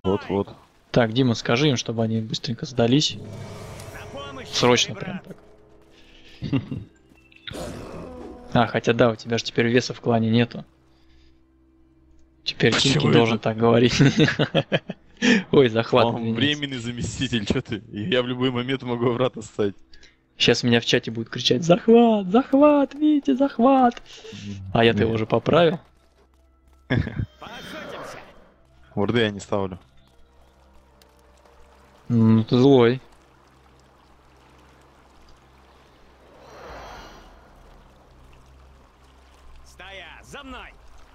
Вот. Так, Дима, скажи им, чтобы они быстренько сдались. Срочно прям так. А, хотя да, у тебя же теперь веса в клане нету. Теперь Тинки Почему должен это? так говорить. Ой, захват, Он извиняюсь. временный заместитель, что ты? Я в любой момент могу врата ставить. Сейчас меня в чате будут кричать: захват, захват, Витя, захват. А я-то его уже поправил. Ворды я не ставлю. Ну ты злой. Стоя, за мной!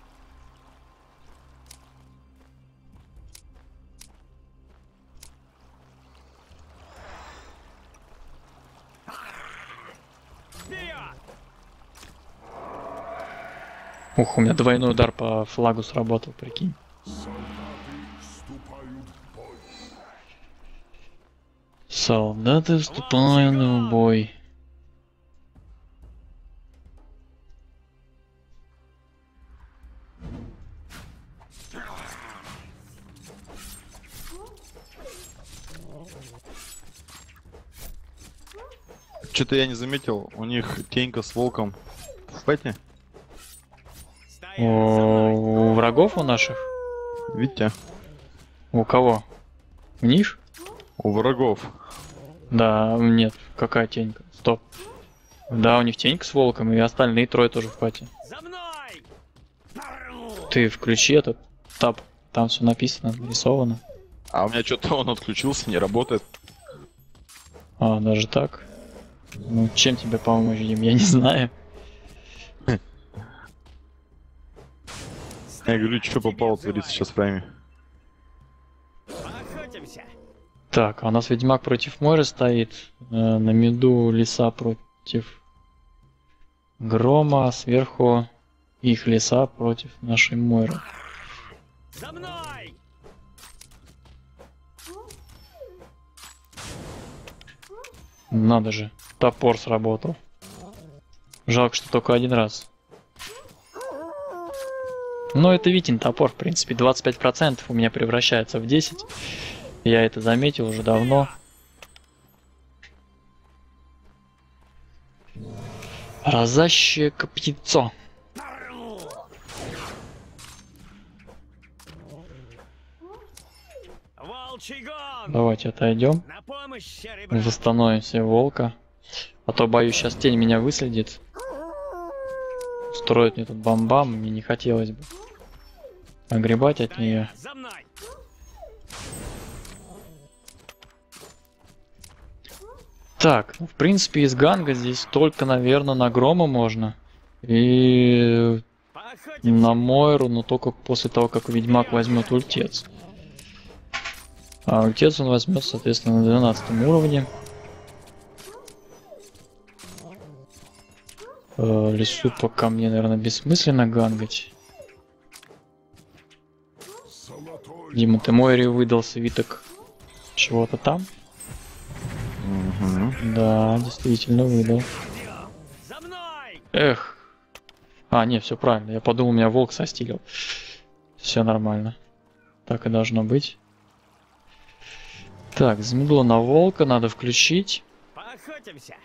Вперед! Ух, у меня двойной удар по флагу сработал, прикинь. Солдаты вступают в бой. Что-то я не заметил, у них Тенька с Волком в пэте. У врагов у наших? Видите? У кого? У них? У врагов. Да, нет, какая тенька? Стоп. Да, у них тенька с волком, и остальные трое тоже в пати. За мной! Ты включи этот таб, там все написано, нарисовано. А у меня что-то он отключился, не работает. А, даже так? Ну, чем тебе помочь, Дим, я не знаю. Я говорю, что попало творится сейчас в прайме. Поохотимся! Так, а у нас Ведьмак против Мойры стоит. На миду Лиса против Грома, а сверху их Лиса против нашей Мойры. За мной! Надо же, топор сработал. Жалко, что только один раз. Но это Витин топор, в принципе, 25% у меня превращается в 10. Я это заметил уже давно. Разящее копьецо. Волчий гон! Давайте отойдем. На помощь, серый брат! Восстановим себе волка. А то, боюсь, сейчас тень меня выследит. Устроит мне тут бам-бам, мне не хотелось бы огребать от нее. За мной! Так, ну, в принципе, из ганга здесь только, наверное, на Грома можно. И Поохотимся! на Мойру, но только после того, как Ведьмак возьмет ультец. А ультец он возьмет, соответственно, на 12 уровне. Лесу пока мне, наверное, бессмысленно гангать. Дима, ты Мойре выдал свиток чего-то там? Да, действительно выдал. За мной! Эх. А, не, все правильно. Я подумал, меня волк состилил. Все нормально. Так и должно быть. Так, замедло на волка надо включить. Поохотимся!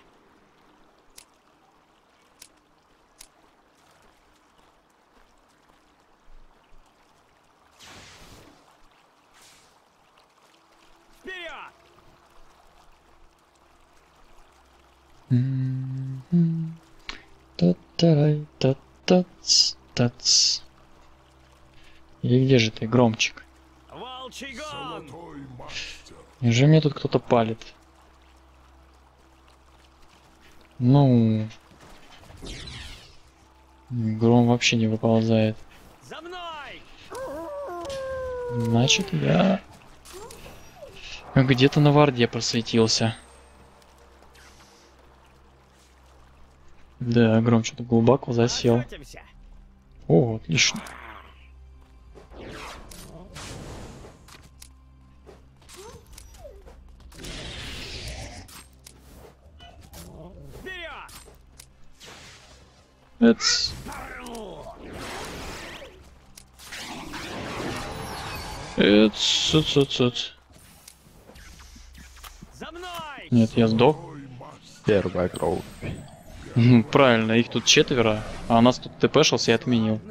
Вперед! Та-тарай, та-тац, тац. И где же ты, громчик? Волчий гон! Неужели мне тут кто-то палит? Ну... Гром вообще не выползает. За мной! Значит, я... где-то на варде просветился. Да, Гром что-то глубоко засел. Поохотимся! О, отлично. Вперед! Эц. За мной! Нет, я сдох. Первая кровь. Ну, правильно, их тут 4, а у нас тут тпшился и отменил.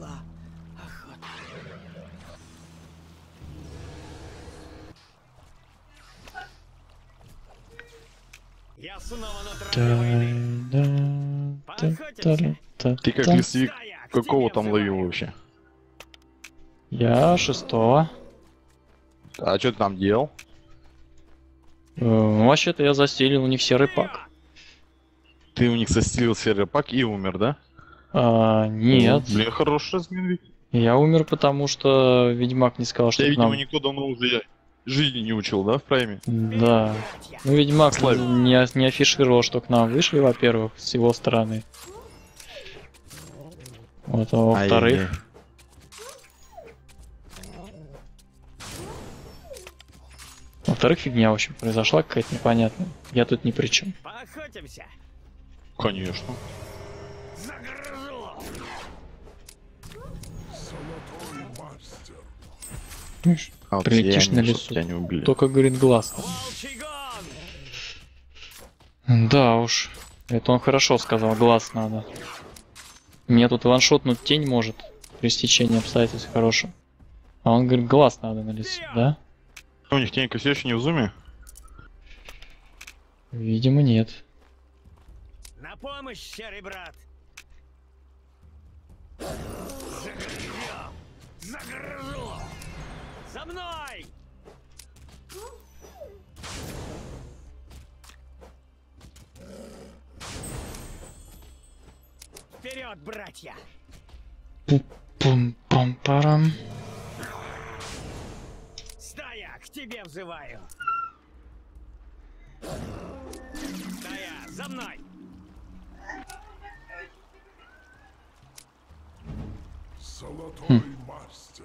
Я снова на тропе войны. Ты как лесовик, какого там ловил вообще? Я 6-го. А что ты там делал? Вообще-то я застелил у них серый пак. Ты у них состелил серый пак и умер, да? Нет. Блин, хороший размен ведь. Я умер, потому что Ведьмак не сказал, что Тебя, к нам... видимо, никто давно уже жизни не учил, да, в прайме? Да. Ну, Ведьмак Славик. не афишировал, что к нам вышли, во-первых, с его стороны. Вот, а во-вторых... Во-вторых, фигня, в общем, произошла какая-то непонятная. Я тут ни при чем. Поохотимся. Конечно. Загрызу. Видишь, А вот прилетишь я на не- лесу. чтоб тебя не убили. Только, говорит, глаз. Волчий гон. Да уж. Это он хорошо сказал, глаз надо. Мне тут ваншотнуть тень может при стечении обстоятельств хорошим. А он говорит, глаз надо на лесу, да? У них тенька все еще не в зуме? Видимо, нет. На помощь, серый брат. Загрызем. Загрызу. За мной! Вперед, братья! Пум-пам-парам. Стая, к тебе взываю! Стая, за мной! Золотой мастер.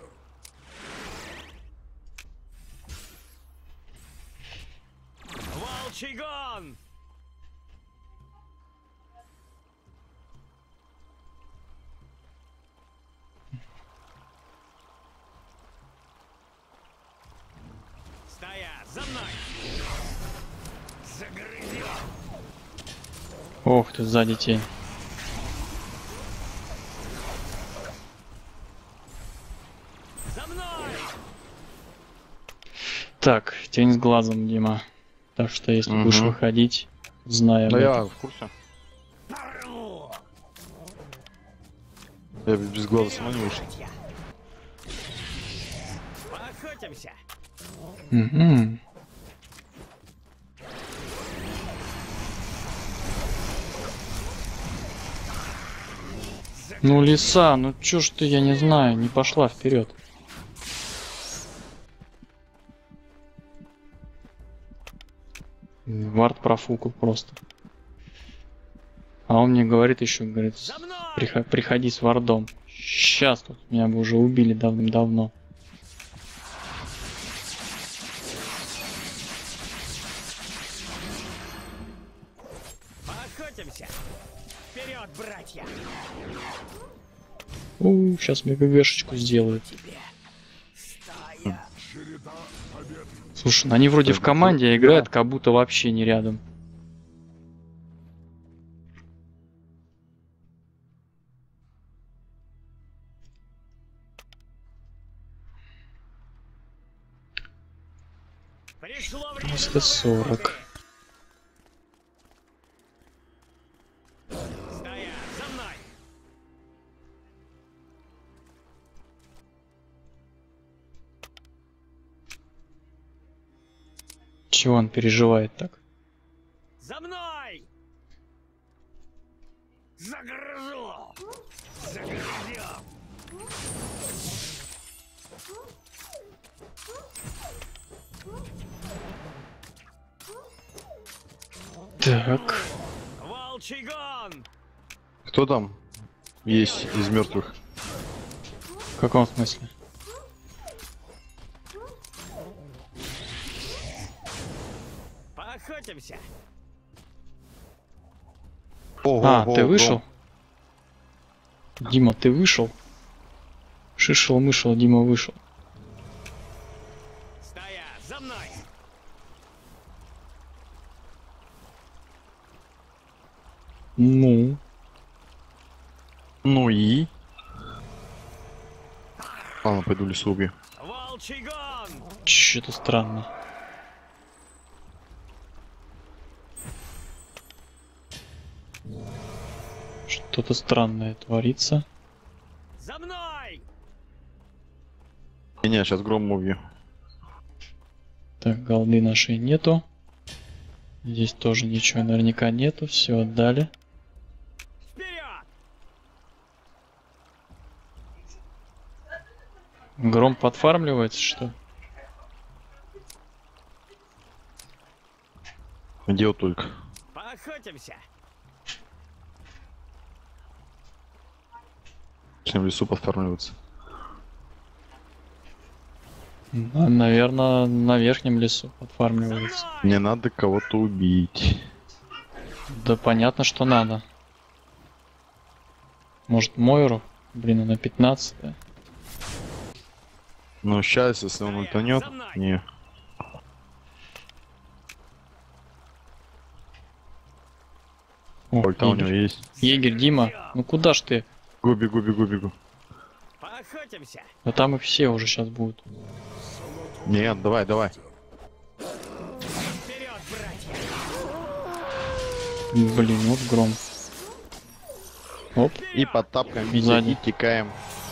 Волчий гон! Стая, за мной! Загрызем! Ох ты, сзади тень. За мной! Так, тень с глазом, Дима. Так что если Мгм. будешь выходить, знай об Да этом. я в курсе. Порву! Я без глаза сама не вышел. Братья! Поохотимся! Мгм. Ну, лиса, ну чё ж ты, я не знаю, не пошла вперед. Вард профукал просто. А он мне говорит еще, говорит, За мной! приходи с вардом. Сейчас тут меня бы уже убили давным-давно. Поохотимся! Вперед, братья! Сейчас мне ГГшечку сделают. Тебе! Стая! Череда побед. Слушай, ну они вроде в команде а играют, как будто вообще не рядом. Пришло время! Просто 40. Стая, за мной! Чего он переживает так? За мной! Загрызу! Загрызем! Так. Волчий гон! Кто там есть из мертвых? В каком смысле? Поохотимся! А, ты вышел? Дима, ты вышел? Шишел-мышел, Дима вышел. Ну, Ну и? Ладно, пойду лесу убью. Волчий гон! что-то странно. Что-то странное творится. За мной! Не, сейчас гром убью. Так, голды нашей нету. Здесь тоже ничего наверняка нету. Все отдали. Вперед! Гром подфармливается, что? Где вот только? Поохотимся! Чем в лесу подформливаться. Наверное, на верхнем лесу За подфармливается. мной! Мне надо кого-то убить. Да понятно, что надо. Может, Мойру? Блин, она 15. Но сейчас, если он утонет, не. О, Ульта у него егерь. есть. Егерь, Дима, ну куда ж ты? Бегу, бегу, бегу. Поохотимся! Да там их все уже сейчас будут. Нет, давай, давай. Вперед, братья! Блин, вот гром. Оп, И под тапком видя Сзади. и текаем.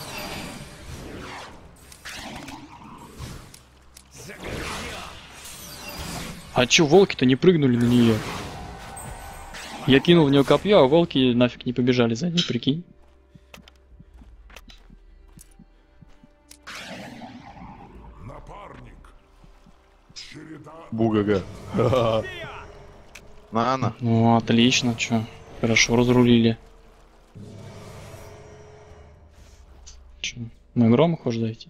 а чё волки-то не прыгнули на нее? Я кинул в нее копье, а волки нафиг не побежали за ней, прикинь. Напарник. Череда Бугага. Вперед! На. Ну, отлично, чё. Хорошо разрулили. Чё, на гром хочешь зайти?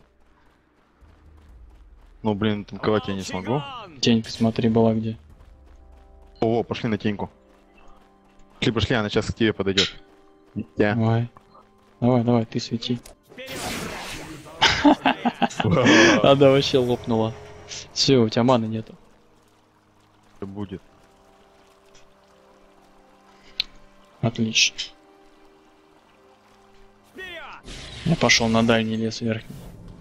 Ну, блин, танковать я не Волчий смогу. гон! Тень, посмотри, была где. О, пошли на теньку. Пошли, она сейчас к тебе подойдет. Я. Давай. Давай, ты свети. Вперед, братья! Стоять! Она вообще лопнула. Все, у тебя маны нету. Будет. Отлично. Вперед! Я пошел на дальний лес верхний.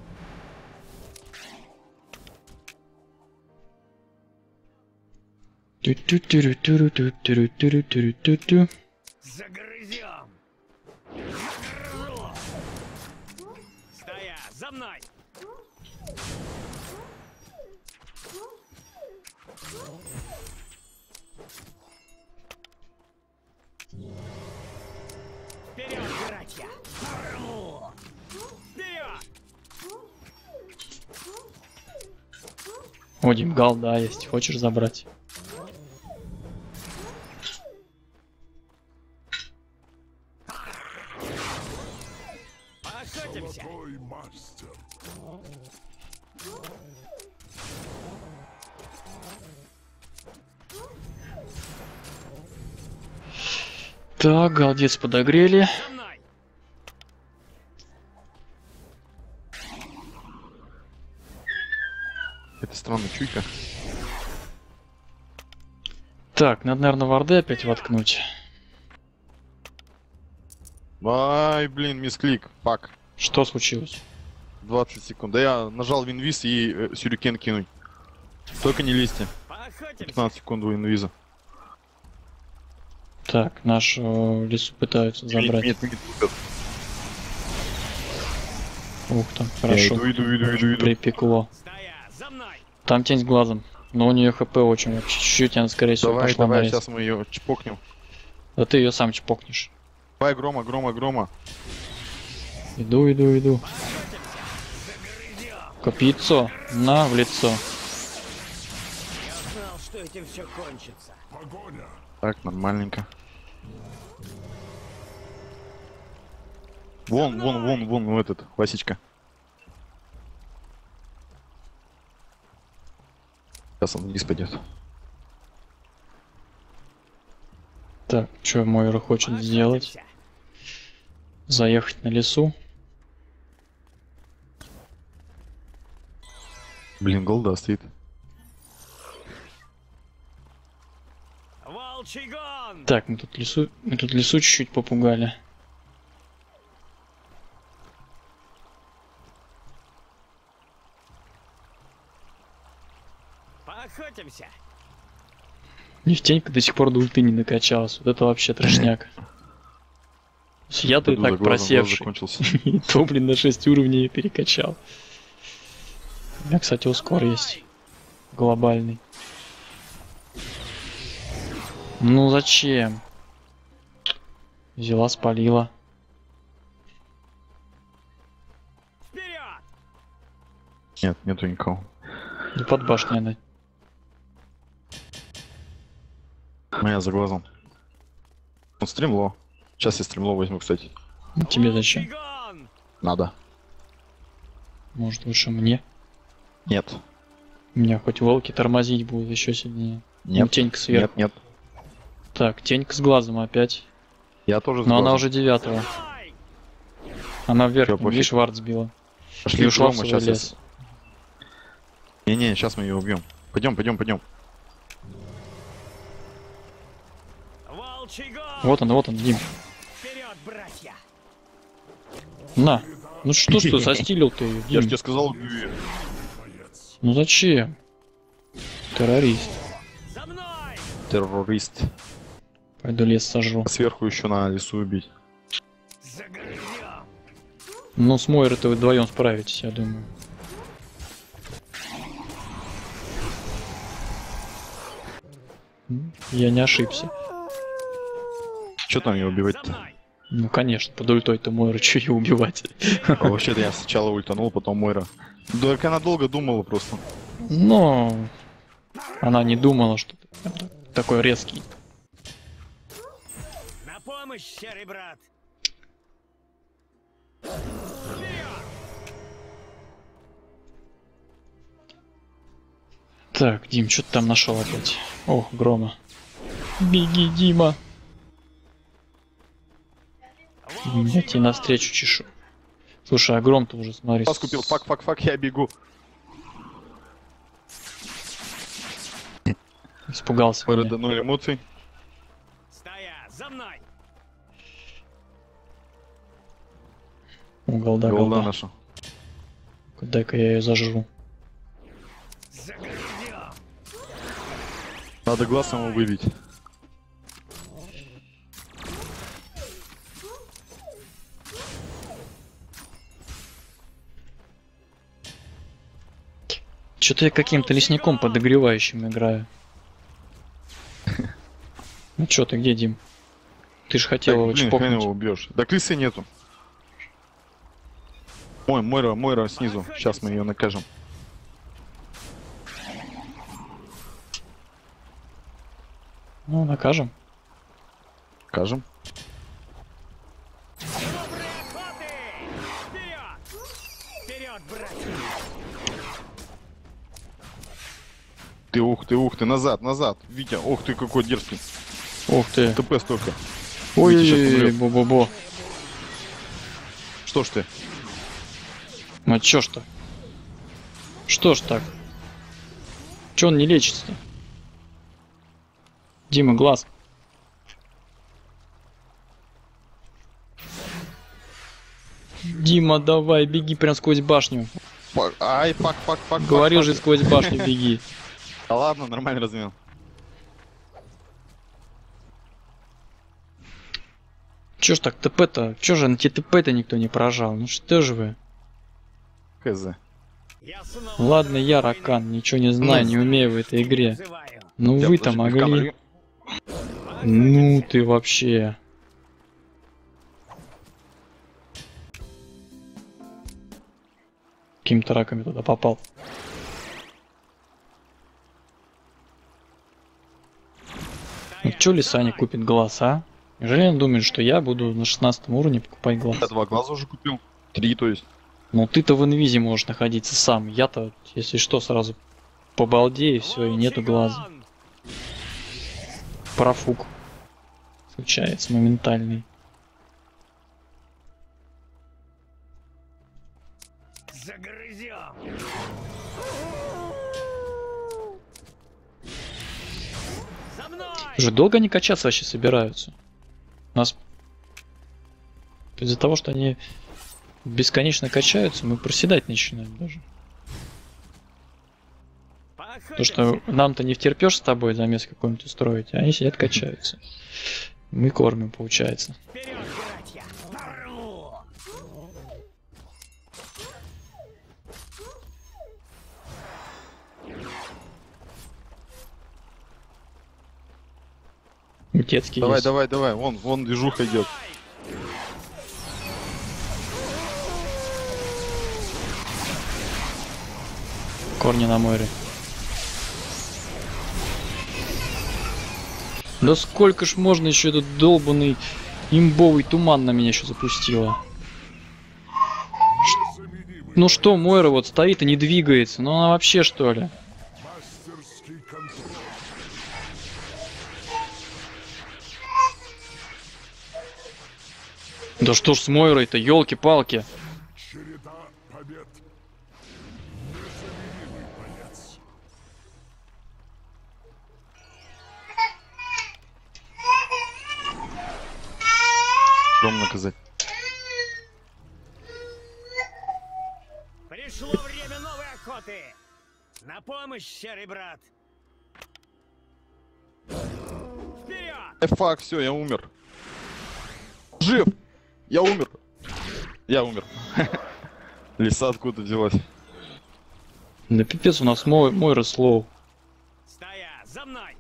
Тю-тю-тю-рю-тю-рю-тю-рю-тю-рю-тю-рю-тю-рю-тю-рю-тю. Загрызем! Загрызло! Стоя! За мной! Вперед, братья! Вперед! О, Димгал, да, есть. Хочешь забрать? Поохотимся! золотой мастер. Так, галдец подогрели. За мной! Это странно, чуйка. Так, надо, наверное, варды опять воткнуть. Ай, блин, мисклик. Фак. Что случилось? 20 секунд. Да я нажал винвиз и сюрикен кинуть. Только не листья. Поохотимся! 15 секунд у инвиза. Так, нашу лесу пытаются забрать. Нет. Ух там, Я хорошо. иду. Припекло. Стоя! За мной! Там тень с глазом. Но у нее хп очень вообще. Чуть-чуть она, скорее всего, Давай, пошла давай, на рез. сейчас мы ее чпокнем. Да ты ее сам чпокнешь. Давай, грома. Иду. Загрызем! Копьецо. На, в лицо. Я знал, что этим все кончится. Погоня. Так, нормальненько. Вон, этот, Васечка. Сейчас он вниз пойдет. Так, что Мойра хочет сделать? Поохотимся! Заехать на лесу. Блин, голда стоит. Волчий гон! Так, мы тут лесу чуть-чуть попугали. Поохотимся! Нефтенька до сих пор до ульты не накачалась. Вот это вообще трешняк. То есть я-то и Пойду за так глазом, глаз просевший. закончился. И то, блин, на 6 уровней перекачал. У меня, кстати, ускор есть. Глобальный. Ну зачем? Взяла, спалила. Вперед! Нет, нету никого. Да под башней она. Моя за глазом. Ну, стремло. Сейчас я стремло возьму, кстати. Ну, тебе зачем? Волчий гон! Надо. Может лучше мне? Нет. Меня хоть волки тормозить будут еще сильнее. Ну, Нет. тенька сверху. Нет, нет. Так, тенька с глазом опять. Я тоже с Но она глазом. уже 9-го. Давай! Она вверх, Всё, пофиг. видишь, вард сбила. Пошли И ушла в грома, свой сейчас. лес. Не-не, сейчас мы ее убьем. Пойдем, пойдем, пойдем. Волчий гон! Вот он, Дим. Вперед, братья! На. Ну что ж ты застилил ты ее, Я же Дим? тебе сказал, убью её. Ну зачем? Террорист. За мной! Террорист. Пойду лес сожру. А сверху еще на лесу убить. Загрызем! Ну с Мойрой-то вы вдвоем справитесь, я думаю. Я не ошибся. Что там ее За убивать-то? мной! Ну конечно, под ультой-то Мойру, че ее убивать? А вообще-то я сначала ультанул, потом Мойра. Так она долго думала просто. Но она не думала, что ты прям такой резкий. На помощь, серый брат! Так, Дим, что ты там нашел опять? Ох, грома. Беги, Дима. Я тебе навстречу чешу. Слушай, а гром-то уже, смотри. Пас купил, фак, я бегу. Испугался. Мойра меня. до 0 эмоций. Стоя! За мной! О, голда, Голда голда. наша. Дай-ка я ее зажру. Загрызем! Надо глаз ему выбить. Что-то я каким-то лесником подогревающим играю. Ну чё ты, где, Дим? Ты же хотел его Так, блин, хрен его чпокнуть. убьешь. Да крысы нету. Ой, Мойра снизу. Сейчас мы ее накажем. Ну, накажем. Кажем. Доброй охоты! Вперед! Вперед, братья! Ух ты, назад. Витя, ух ты, какой дерзкий. Ух ты. ТП столько. Ой-ой-ой, сейчас умрет. бо-бо-бо. Что ж ты? Ну чё ж так? Что ж так? Чё он не лечится-то? Дима, глаз. Дима, давай, беги прям сквозь башню. Ай, фак. Говорил же, сквозь башню беги. Да ладно, нормально размен. Чё ж так, ТП-то? Чё же на ТП-то никто не прожал? Ну что же вы? КЗ. Я снова Ладно, я открою Ракан, войну. ничего не знаю, не умею в этой игре. Призываю. Ну Я вы-то подожди, пивка могли. налью. Ну ты вообще. Какими-то раками туда попал. Ну чё Лиса не купит глаз, а? Неужели он думает, что я буду на 16 уровне покупать глаз? Я 2 глаза уже купил. 3, то есть. Ну ты-то в инвизе можешь находиться сам. Я-то, если что, сразу побалдею, все, и нету Волчий глаза. гон! Профук. Случается моментальный. Загрызем! За мной! Уже долго они качаться вообще собираются? У нас из-за того, что они бесконечно качаются, мы проседать начинаем даже. То, что нам-то не втерпешь с тобой замес какой-нибудь устроить, а они сидят качаются. Мы кормим, получается. Вперед, братья! Порву! Детский Давай, есть. давай, давай. Вон движуха идет. Корни на море. Да сколько ж можно еще этот долбанный имбовый туман на меня еще запустила? Ну что, Мойра вот стоит и не двигается? Ну она вообще что ли? Мастерский контроль. Да что ж с Мойрой-то, елки-палки. Череда побед. Незаменимый боец. Чем наказать? Пришло время новой охоты! На помощь, серый брат! Вперед! Фак, все, я умер. Жив! Я умер. Я умер. Лиса откуда взялась? Да пипец, у нас Мойра слоу. Стоя, за мной!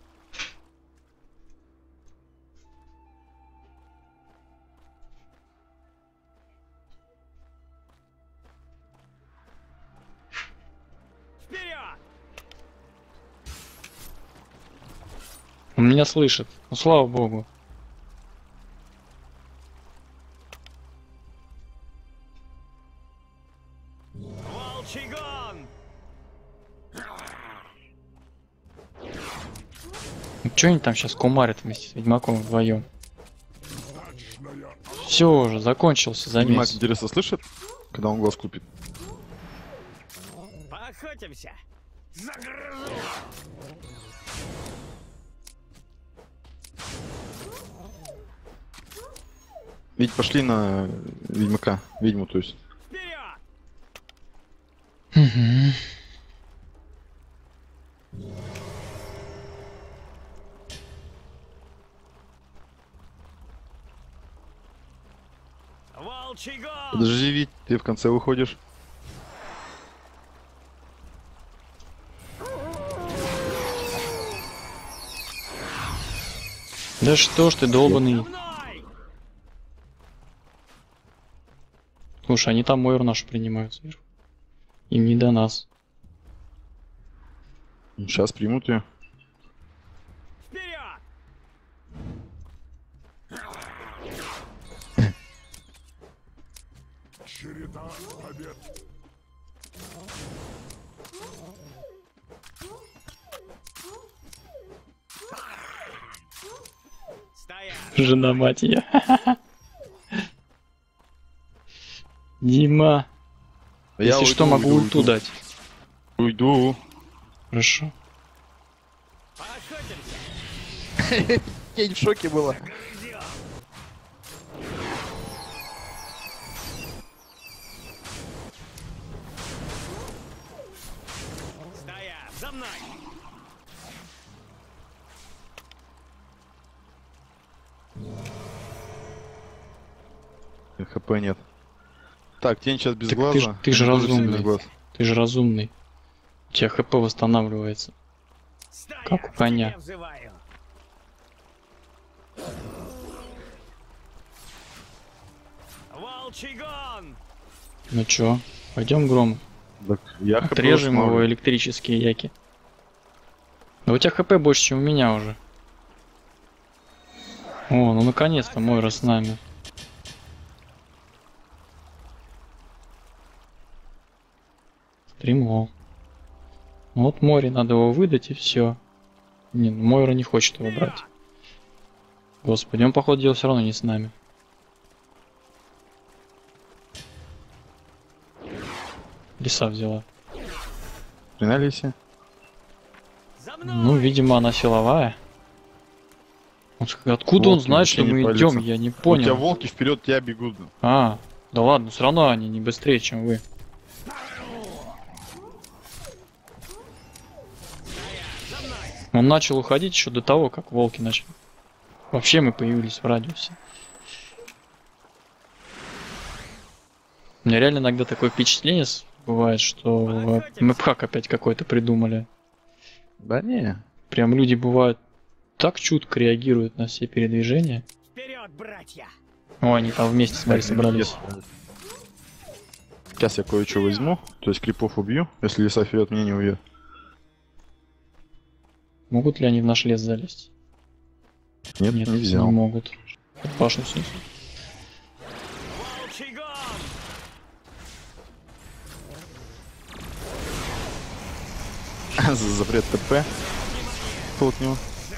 Вперед! Он меня слышит. Ну слава богу. Волчий гон! Ну чё они там сейчас кумарят вместе с Ведьмаком вдвоем? Удачная Все уже, закончился Ведьмак, замес. интересно, слышит? Когда он глаз купит. Поохотимся! Загрызу! Ведь пошли на Ведьмака. Ведьму, то есть. Вперед! Мгм. Волчий гон! Подожди, Вить, ты в конце выходишь. Да что ж ты долбаный. За мной! Слушай, они там Мойру нашу принимают сверху. Им не до нас. Сейчас примут ее. Вперед! череда побед. Стоять! Жена мать ее. Дима, если что, могу ульту дать. Уйду. Хорошо. Поохотимся! Я в шоке была. Грызем! Стоять! За мной! ХП нет. Так, тень сейчас без Так глаза. ты же Они тоже все разумный. без глаз. Ты же разумный. У тебя ХП восстанавливается. Стоять! Как у коня. Тебе взываю. Волчий гон! Ну чё, пойдем гром. Так, я ХП Отрежем его восстанавливаю. электрические яки. Но у тебя ХП больше, чем у меня уже. О, ну наконец-то Мойра с нами. Стримло. Вот море, надо его выдать и все. Не, ну Мойра не хочет его брать. Господи, он походу дела все равно не с нами. Лиса взяла. Хрена Лисе? За мной! Ну, видимо, она силовая. Откуда он Волки знает, вообще что не мы палятся. идем? Я не У тебя понял. волки вперед тебя бегут. А, да ладно, все равно они не быстрее, чем вы. Он начал уходить еще до того, как волки начали. Вообще мы появились в радиусе. У меня реально иногда такое впечатление бывает, что мэпхак опять какой-то придумали. Да не. Прям люди бывают так чутко реагируют на все передвижения. Вперед, братья! О, они там вместе, смотри, собрались. Сейчас я кое-что возьму. То есть крипов убью, если леса вперед меня не убьет. Могут ли они в наш лес залезть? Нет, Нет, не взял. не могут. Башню снесут. Волчий гон! За запрет ТП. Тут него.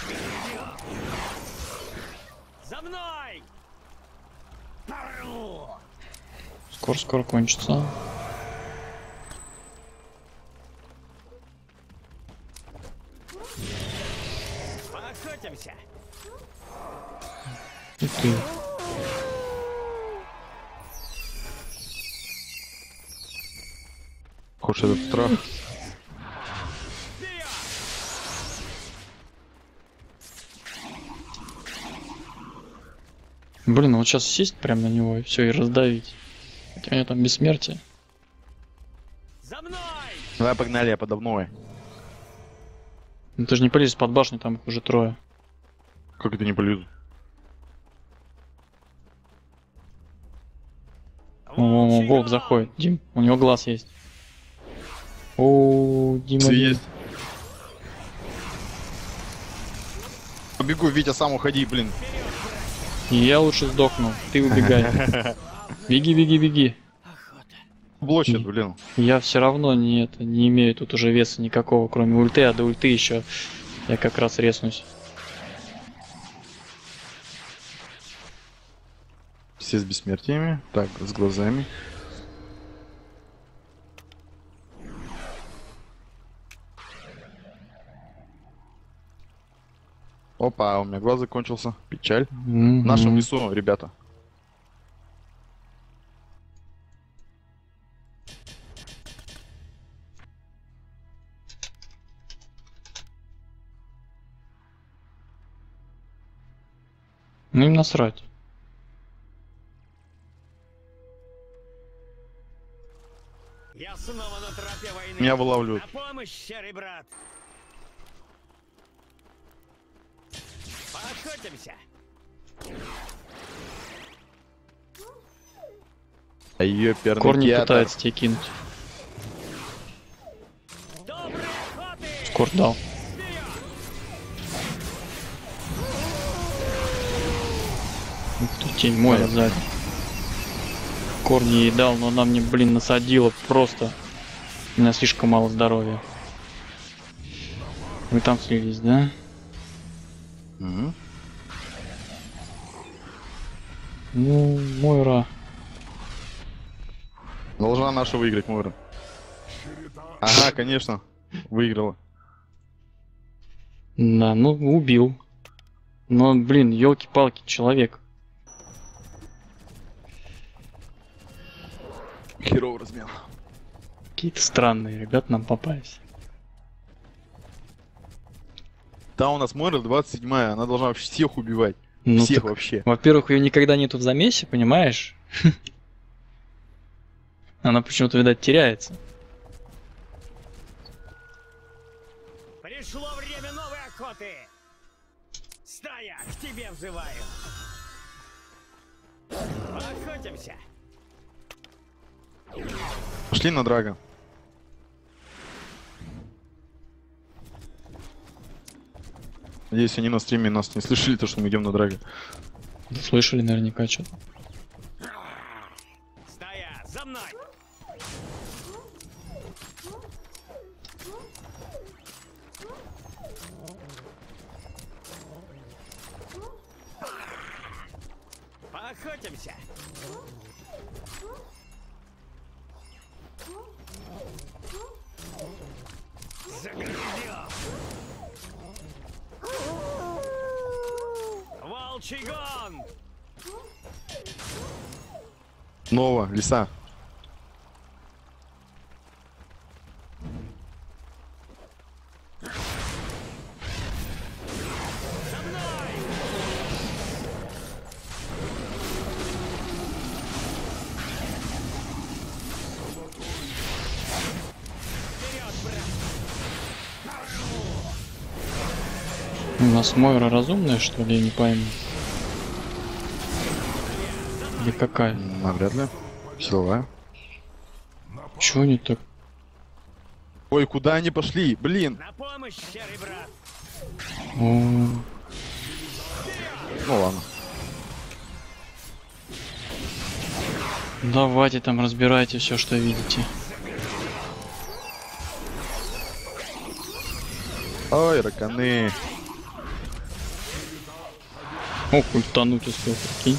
За мной! Скоро кончится. Поохотимся! И ты. Хочешь этот страх? Вперед! Блин, ну вот сейчас сесть прям на него и все, и раздавить. Хотя у него там бессмертие. За мной! Давай погнали, я подо мной. Ну ты же не полезешь под башню, там их уже трое. Как это не полезу? О, волк заходит. Дим, у него глаз есть. О, Дима. Все Дим. есть. Побегу, Витя, сам уходи, блин. И я лучше сдохну. Ты убегай. Беги, беги, беги. Охота. Блочит, блин. Я все равно не имею тут уже веса никакого, кроме ульты, а до ульты еще я как раз резнусь. Все с бессмертиями. Так, с глазами. Опа, у меня глаз закончился. Печаль. В нашем лесу, ребята. Ну им насрать. Я снова на тропе войны. Меня вылавливают. На помощь, серый брат! Поохотимся! А ее Корни перный пытается тебе кинуть. Доброй охоты! Скор дал. Вперед! Ух ты, тень мой сзади. Корни ей дал, но она мне, блин, насадила просто. У меня слишком мало здоровья. Вы там слились, да? Мгм. Ну, Мойра. Должна наша выиграть, Мойра. Ага, конечно. Выиграла. Да, ну убил. Но, блин, елки-палки, человек. Херово размен. Какие-то странные ребята нам попались. Да, у нас Мойра 27-я, она должна вообще всех убивать. Ну, всех так, вообще. во-первых, ее никогда нету в замесе, понимаешь? Она почему-то, видать, теряется. Пришло время новой охоты! Стая, к тебе взываю! Поохотимся! Пошли на Драга. Надеюсь, они на стриме нас не слышали, то, что мы идем на Драга. Слышали наверняка что-то. Стая, за мной! Поохотимся! Загребем! Волчий гон! Снова, лиса. У нас Мойра разумная, что ли, я не пойму. Или какая? Навряд ли. Силовая. Чего они так? Ой, куда они пошли? Блин. На помощь, серый брат! О, Ну ладно. давайте там разбирайте все, что видите. Ой, раканы. О, ультануть успел, прикинь.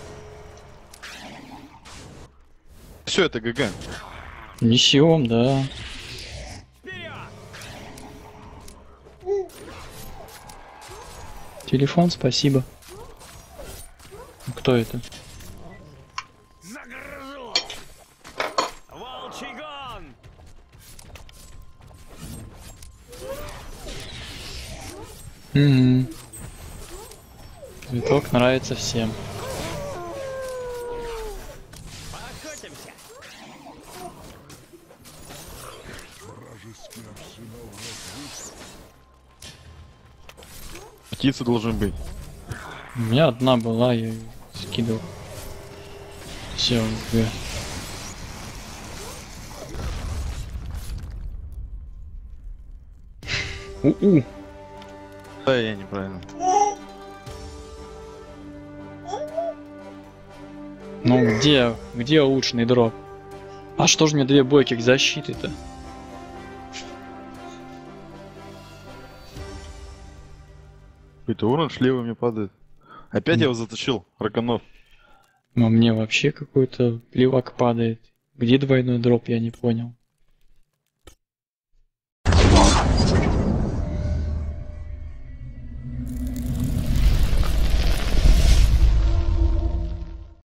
Все, это ГГ. Несем, да. Вперед! Телефон, спасибо. Кто это? Загрызу! Волчий гон! Угу. Цветок нравится всем. Поохотимся! Вражеский арсенал разбит. Птицы должны быть. У меня одна была, я её скидывал. Все, г. У-у. Да, я неправильно. Ну где улучшенный дроп? А что ж мне две бойки к защиты-то? Какой-то урон шлево мне падает. Опять я его заточил, раканов. А мне вообще какой-то плевок падает. Где двойной дроп, я не понял.